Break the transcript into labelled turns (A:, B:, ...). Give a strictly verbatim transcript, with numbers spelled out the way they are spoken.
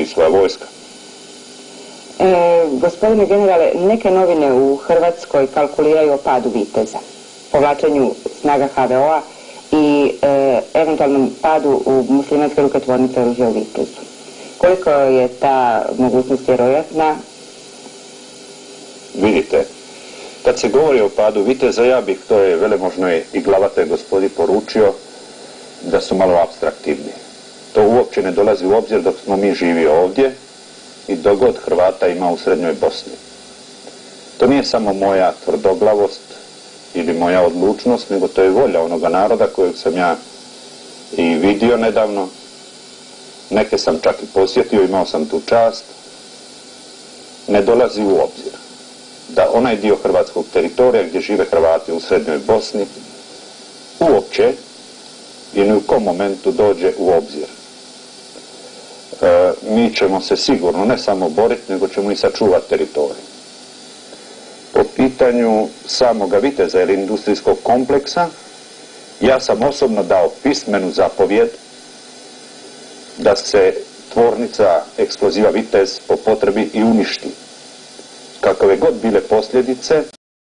A: i svoja vojska.
B: E, gospodine generale, neke novine u Hrvatskoj kalkuliraju o padu Viteza, povlačenju snaga ha ve o-a i e, eventualnom padu u muslimanske rukotvornice oružja u Vitezu. Koliko je ta mogućnost vjerojatna?
A: Vidite, kad se govori o padu Viteza, ja bih, to je velemožno je i glavatelj gospodi poručio, da su malo apstraktivni. To uopće ne dolazi u obzir dok smo mi živi ovdje i dok god Hrvata ima u Srednjoj Bosni. To nije samo moja tvrdoglavost ili moja odlučnost, nego to je volja onoga naroda kojeg sam ja i vidio nedavno. Neke sam čak i posjetio, imao sam tu čast. Ne dolazi u obzir da onaj dio hrvatskog teritorija gdje žive Hrvati u Srednjoj Bosni uopće i ni u kom momentu dođe u obzir. E, mi ćemo se sigurno ne samo boriti, nego ćemo i sačuvati teritorij. Po pitanju samoga Viteza ili industrijskog kompleksa, ja sam osobno dao pismenu zapovjed da se tvornica eksploziva Vitez po potrebi i uništi. Kakve god bile posljedice,